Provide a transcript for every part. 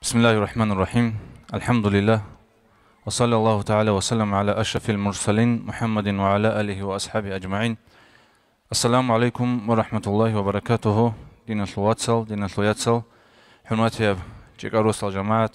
بسم الله الرحمن الرحيم. الحمد لله وصلى الله تعالى وسلم على أشرف المرسلين محمد وعلى آله وأصحابه أجمعين. السلام عليكم ورحمة الله وبركاته. دين الواتسل دين الوياتسل حرماتي جيكاروس الجماعة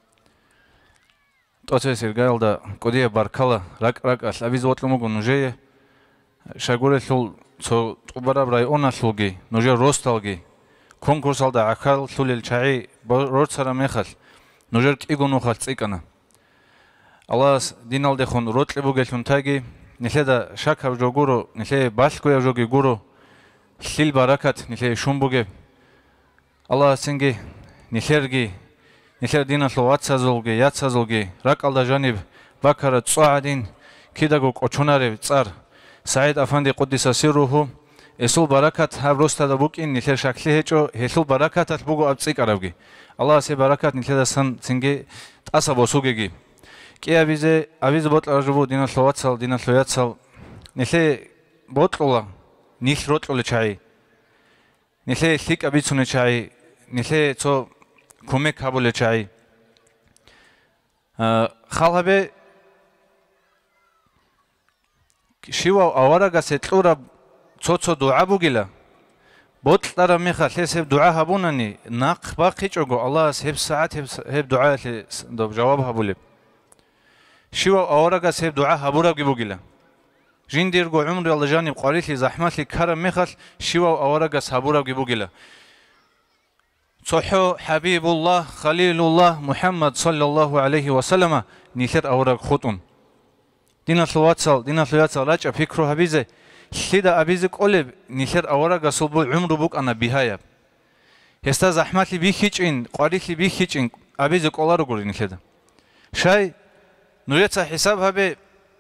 توتي سيرغايل دا كوديه باركالا راك الأبيز وطلمو نوجيه شاغوري ثول تو تقبرا رайона ثولغي نوجيه روستالغي конкурса და ახალ სულელ ჩაი როცა მეხალ ნოჟერ კიგონო ხალ წიკანა ალას დინალდე ხონ როტლებუ გელუნ თაგი ნიხედა შაქავ ჯოგურო ნიხე ბალკოა ჯოგი გურო ხილ ბარაკათ ნიხე შუმბუგე ალას სინგი ნიხერგი ნიხერ დინალო ვაცაზოლგე იაცაზოლგე რაკალდა ჟანიბ ბაქარა წვადინ კიდაგო ყოჩონარე წარ საიდ აფანდი ყუდისა სირუჰუ ესულ ბარაკათ აბროსთა და ბუკინ ნიხერ შაქლი ჰეჭო ესულ ბარაკათ ბუგო აბწიკარავგი ალლა ასე ბარაკათ ნიხედა სან ცინგი ტასა ბოსუგეგი კი ავიზე ბოტლაჟბუ დინალოვაცალ დინალოიაცალ ნიხე ბოტლა ნიხ როტლე ჩაი ნიხე ლიკა ბიცუნე ჩაი ნიხე ცო კომე კაბულე ჩაი ხალაბე შივა ავარაგას ეტყურა ცოცო დუა ბუგილა ბოტლარა მიხა ლესებ დუა ჰაბუნანი ნაყ ბაყი ჭოგო ალას ჰებ საათ ჰებ დუა ლე დო ჯავაბ ჰაბულე შივა ავარაგას ჰებ დუა ჰაბურაგი ბუგილა ჟინდირგო უმრი ალაჟანი ყარიხი ზაჰმათი ქარა მიხა შივა ავარაგას ჰაბურაგი ბუგილა ცოჰო ჰაბიბულლაჰ ხალილულლაჰ მუჰამმად სალლალლაჰუ ალეიჰი ვასალამა ნიხერ ავარაგ ხუტუნ დინალოვაცალ რაჭა ფიქრო ჰაბიზე ხიდა აბიზე ყოლებ ნიხერ ავარაგას ულბუ უმრუ ბუკანა ბიჰაია ესტა ზაჰმათი ბიხიჭინ ყარიხი ბიხიჭინ აბიზე ყოლა როგორი ნიხედა შაი ნურეცა ჰესაბ ჰაბე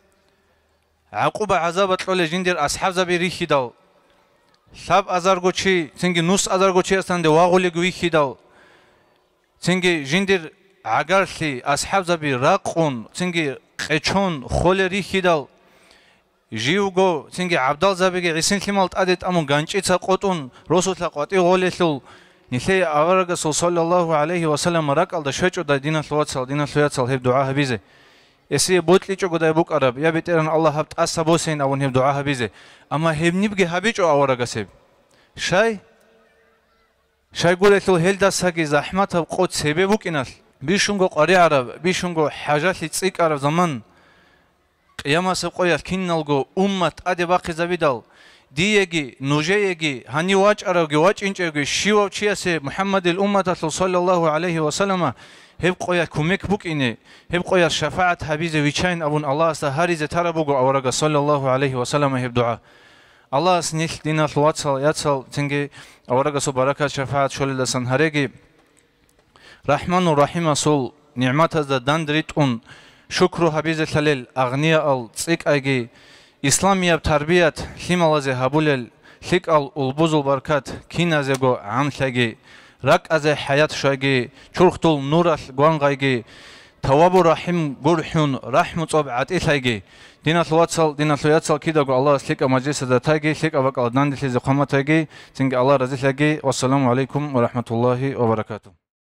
აყუბა აზაბა ყოლე ჟინდერ ასჰაბზაბი რიხიდალ ლაბ აზარგოჩი ცინგი ნუს აზარგოჩი ასტანდე ვაღული გვიხიდალ ცინგი ჟინდერ აგარლი ასჰაბზაბი რაყუნ ცინგი ყეჩონ ხოლე რიხიდალ ჟიუგო ცინგი აბდალზაბიგი ისინხიმალ ტადეთ ამონ განჭიცა ყოტუნ როსოთლა ყვატი ღოლეთლულ ნიხე ავარაგა სალლალლაჰუ ალეიჰი ვასალამ რაკალდა შეჭოდა დინალოვაცალ დინალოიაცალ ჰებ დუა ჰაბიზე ესე ბოტლი ჭოგოდა ბუკარაბ ია ბეტერან ალლაჰ ჰაბ ტასა ბოსენ ავონ ჰებ დუა ჰაბიზე ამა ჰებ ნიბგე ჰაბიჭო ავარაგასებ შაი გურეთლულ ჰელდასაგი ზაჰმათა ყოთ სებე ბუკინალ ბიშუნგო ყარი არა ბიშუნგო ჰაჟალი წიკარა ზამან قيامس قويا كينالغو امت ادي باقيزابيدال دييغي نوجييغي هاني واچ اروغي واچ انچيغي شيو چياسه محمد الامه صلى الله عليه وسلم هب قويا كوميك بوكيني هب قويا شفاعه حبيز ويچاين ابون الله سهاريزه ترابوغو اورغا صلى الله عليه وسلم هب دعاء الله سنيل دينا لواتسال ياتسال تنگي اورغا سو بركات شفاعه شولدسن هريغي رحمن الرحيم سول نعمت از دندريتون شكر حبيز الخليل أغنياء الصيقاجي إسلامية تربية خيمالازي هابولل خيك البوز البركات كينازيغو عمشاجي رك از حياة شاجي چرختول نور الغوانغاجي تواب رحيم غرحون رحمة طبعات إلهاجي دينا لواتسال كيداغو الله سليك مجلس ذاتاجي سليك أبقى الدان دلزي قامتاجي تنجي الله رزيلاجي والسلام عليكم ورحمة الله وبركاته.